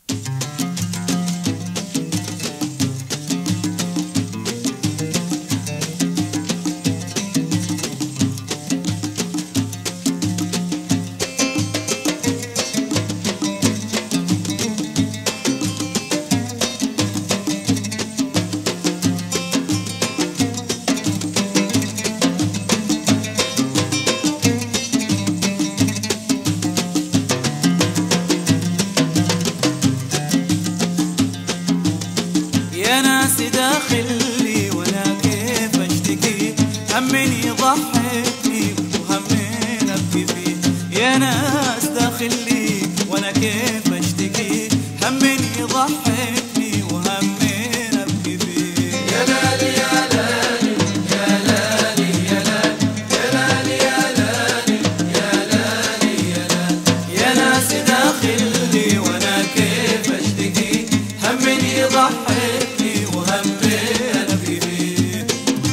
يا ناس داخلي وانا كيف اشتكي، همني ضحكني وهمين ابكي فيه. يا ناس داخلي وانا كيف اشتكي، همني ضحكني وهمين ابكي فيه. يا لالي يا لالي يا لالي يا لالي يا لالي يا لالي يا لالي يا لالي. يا ناس داخلي وانا كيف اشتكي، همني ضحكني وهمين ابكي فيه.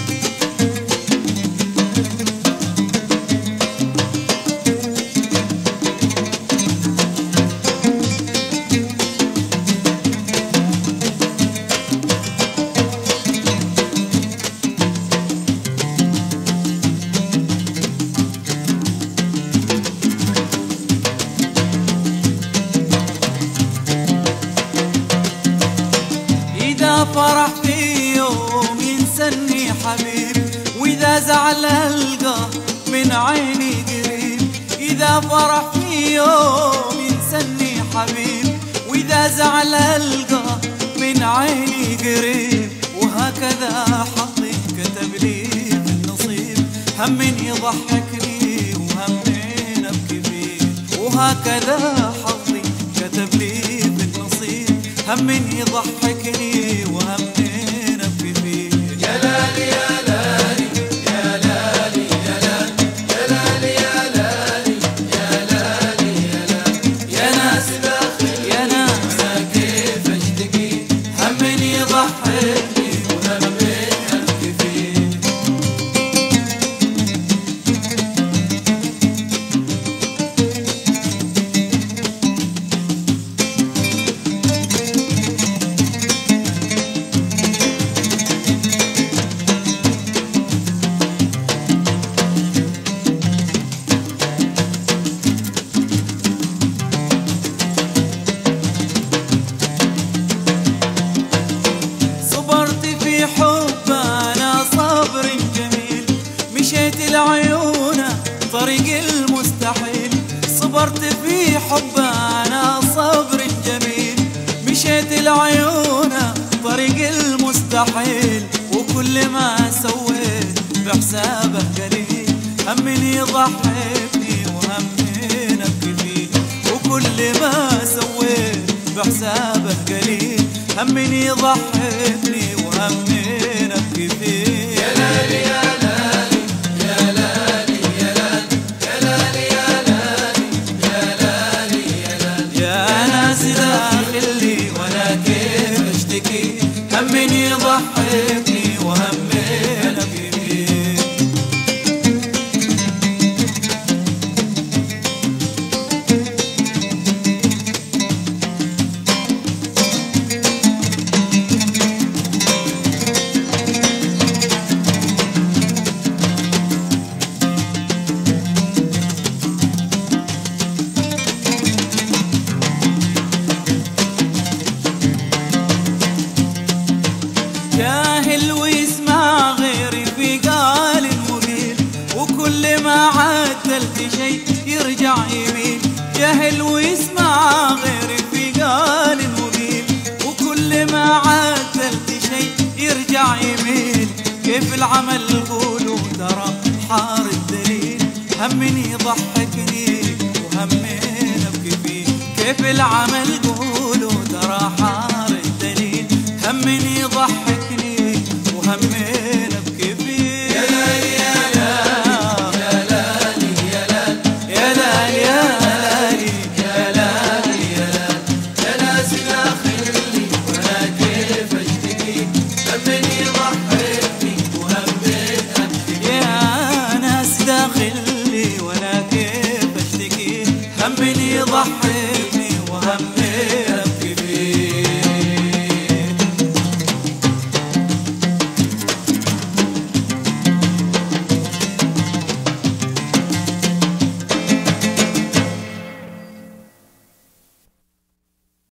إذا فرح في يوم ينسني حبيب، وإذا زعل ألقاه من عيني قريب. إذا فرح في يوم ينسني حبيب، وإذا زعل ألقاه من عيني قريب. وهكذا حظي كتب لي في النصيب، همين يضحكني وهمين أبكي فيه. وهكذا حظي كتب لي في النصيب، همين يضحكني وهمين ابكي فيه. يا لالي يا لالي يا لالي يا لالي يا لالي يا لالي يا لالي يا لالي. يا ناس داخلي يا ناس انا كيف اشتكي، همين يضحكني وهمين ابكي فيه. صبرت في حب انا صبر جميل، مشيت لعيونه طريق المستحيل. صبرت في حب انا صبر جميل، مشيت لعيونه طريق المستحيل. وكل ما سويت بحسابه قليل، همين يضحكني وهمين ابكي فيه. وكل ما سويت بحسابه قليل، همين يضحكني وهمين ابكي فيه. يا لالي يا لالي يا لالي يا لالي يا لالي يا لالي يا لالي يا لالي. يا ناس داخلي وانا كيف اشتكي، همين يضحكني وهمين ابكي فيه. جاهل ويسمع غيري في قال مقيل، وكل ما عدلت شيء يرجع يمين. جاهل ويسمع غيري في قال مقيل، وكل ما عدلت شيء يرجع يمين. كيف العمل قولوا ترى حار الدليل، همين يضحكني وهمين ابكي فيه. كيف العمل